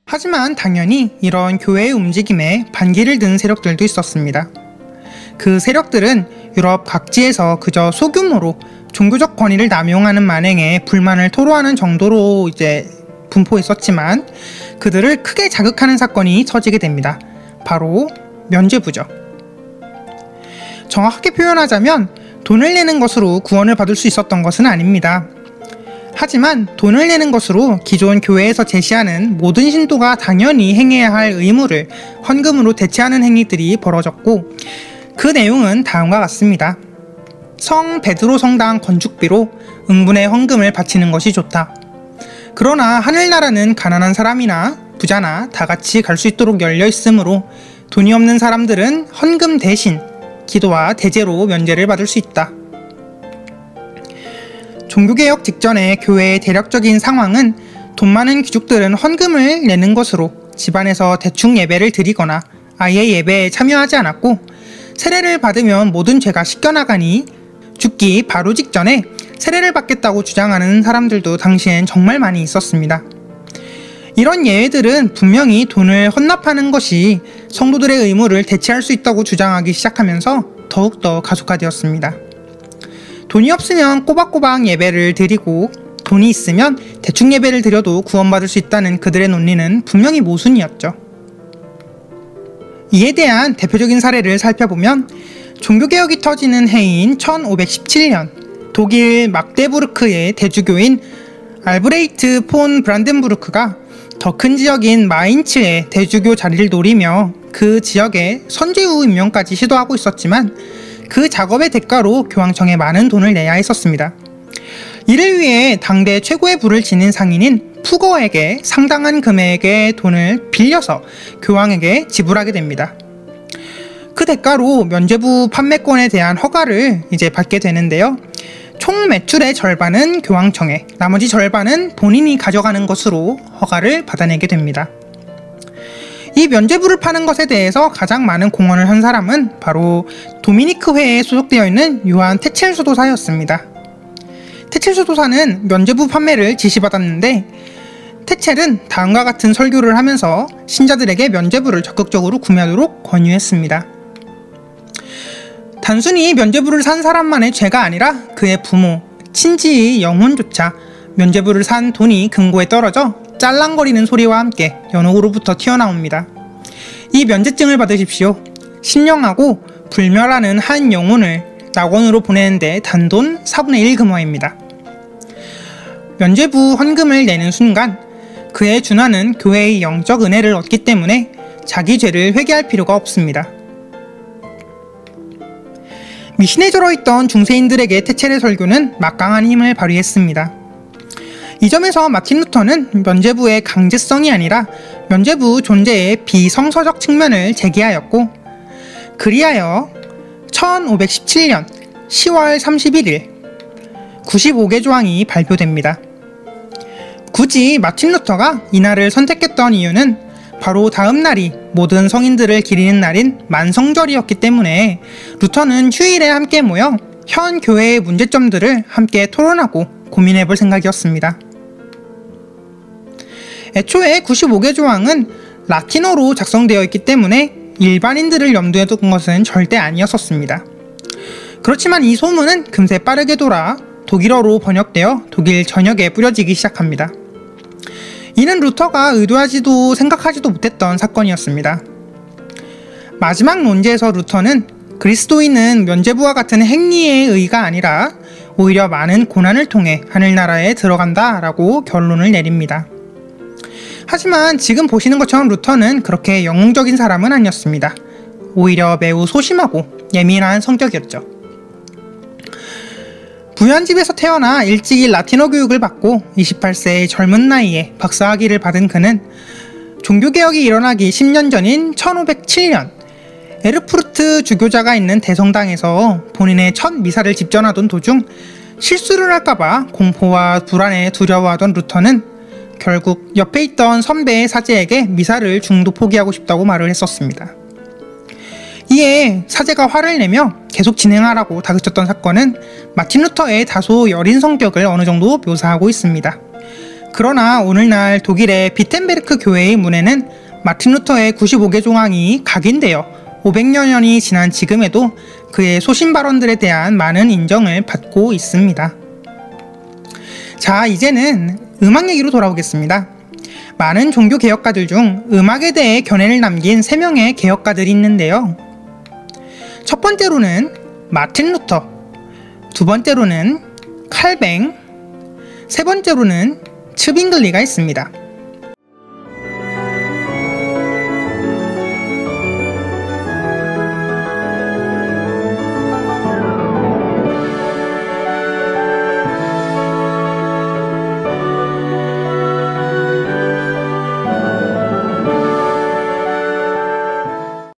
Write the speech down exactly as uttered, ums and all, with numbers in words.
하지만 당연히 이런 교회의 움직임에 반기를 든 세력들도 있었습니다. 그 세력들은 유럽 각지에서 그저 소규모로 종교적 권위를 남용하는 만행에 불만을 토로하는 정도로 이제 분포했었지만 그들을 크게 자극하는 사건이 터지게 됩니다. 바로 면죄부죠. 정확하게 표현하자면 돈을 내는 것으로 구원을 받을 수 있었던 것은 아닙니다. 하지만 돈을 내는 것으로 기존 교회에서 제시하는 모든 신도가 당연히 행해야 할 의무를 헌금으로 대체하는 행위들이 벌어졌고, 그 내용은 다음과 같습니다. 성 베드로 성당 건축비로 응분의 헌금을 바치는 것이 좋다. 그러나 하늘나라는 가난한 사람이나 부자나 다같이 갈 수 있도록 열려 있으므로 돈이 없는 사람들은 헌금 대신 기도와 대제로 면제를 받을 수 있다. 종교개혁 직전의 교회의 대략적인 상황은 돈 많은 귀족들은 헌금을 내는 것으로 집안에서 대충 예배를 드리거나 아예 예배에 참여하지 않았고, 세례를 받으면 모든 죄가 씻겨나가니 죽기 바로 직전에 세례를 받겠다고 주장하는 사람들도 당시엔 정말 많이 있었습니다. 이런 예외들은 분명히 돈을 헌납하는 것이 성도들의 의무를 대체할 수 있다고 주장하기 시작하면서 더욱더 가속화되었습니다. 돈이 없으면 꼬박꼬박 예배를 드리고 돈이 있으면 대충 예배를 드려도 구원받을 수 있다는 그들의 논리는 분명히 모순이었죠. 이에 대한 대표적인 사례를 살펴보면 종교개혁이 터지는 해인 천오백십칠 년 독일 막데부르크의 대주교인 알브레이트 폰 브란덴부르크가 더 큰 지역인 마인츠의 대주교 자리를 노리며 그 지역에 선제후 임명까지 시도하고 있었지만 그 작업의 대가로 교황청에 많은 돈을 내야 했었습니다. 이를 위해 당대 최고의 부를 지닌 상인인 푸거에게 상당한 금액의 돈을 빌려서 교황에게 지불하게 됩니다. 그 대가로 면죄부 판매권에 대한 허가를 이제 받게 되는데요. 총 매출의 절반은 교황청에, 나머지 절반은 본인이 가져가는 것으로 허가를 받아내게 됩니다. 이 면죄부를 파는 것에 대해서 가장 많은 공헌을 한 사람은 바로 도미니크 회에 소속되어 있는 요한 테첼 수도사였습니다. 테첼 수도사는 면죄부 판매를 지시받았는데 테첼은 다음과 같은 설교를 하면서 신자들에게 면죄부를 적극적으로 구매하도록 권유했습니다. 단순히 면죄부를 산 사람만의 죄가 아니라 그의 부모, 친지의 영혼조차 면죄부를 산 돈이 금고에 떨어져 짤랑거리는 소리와 함께 연옥으로부터 튀어나옵니다. 이 면죄증을 받으십시오. 신령하고 불멸하는 한 영혼을 낙원으로 보내는데 단돈 사분의 일 금화입니다. 면죄부 헌금을 내는 순간 그의 준하는 교회의 영적 은혜를 얻기 때문에 자기 죄를 회개할 필요가 없습니다. 미신에 절어있던 중세인들에게 테첼의 설교는 막강한 힘을 발휘했습니다. 이 점에서 마틴 루터는 면죄부의 강제성이 아니라 면죄부 존재의 비성서적 측면을 제기하였고, 그리하여 천오백십칠 년 시월 삼십일 일 구십오 개 조항이 발표됩니다. 굳이 마틴 루터가 이날을 선택했던 이유는 바로 다음 날이 모든 성인들을 기리는 날인 만성절이었기 때문에 루터는 휴일에 함께 모여 현 교회의 문제점들을 함께 토론하고 고민해 볼 생각이었습니다. 애초에 구십오 개 조항은 라틴어로 작성되어 있기 때문에 일반인들을 염두에 둔 것은 절대 아니었었습니다. 그렇지만 이 소문은 금세 빠르게 돌아 독일어로 번역되어 독일 전역에 뿌려지기 시작합니다. 이는 루터가 의도하지도 생각하지도 못했던 사건이었습니다. 마지막 논제에서 루터는 그리스도인은 면죄부와 같은 행위의 의가 아니라 오히려 많은 고난을 통해 하늘나라에 들어간다 라고 결론을 내립니다. 하지만 지금 보시는 것처럼 루터는 그렇게 영웅적인 사람은 아니었습니다. 오히려 매우 소심하고 예민한 성격이었죠. 부유한 집에서 태어나 일찍이 라틴어 교육을 받고 이십팔 세의 젊은 나이에 박사학위를 받은 그는 종교개혁이 일어나기 십 년 전인 천오백칠 년 에르푸르트 주교자가 있는 대성당에서 본인의 첫 미사를 집전하던 도중 실수를 할까봐 공포와 불안에 두려워하던 루터는 결국 옆에 있던 선배의 사제에게 미사를 중도 포기하고 싶다고 말을 했었습니다. 이에 사제가 화를 내며 계속 진행하라고 다그쳤던 사건은 마틴 루터의 다소 여린 성격을 어느 정도 묘사하고 있습니다. 그러나 오늘날 독일의 비텐베르크 교회의 문에는 마틴 루터의 구십오 개 조항이 각인되어 오백여 년이 지난 지금에도 그의 소신 발언들에 대한 많은 인정을 받고 있습니다. 자, 이제는 음악 얘기로 돌아오겠습니다. 많은 종교 개혁가들 중 음악에 대해 견해를 남긴 세 명의 개혁가들이 있는데요. 첫 번째로는 마틴 루터, 두 번째로는 칼뱅, 세 번째로는 츠빙글리가 있습니다.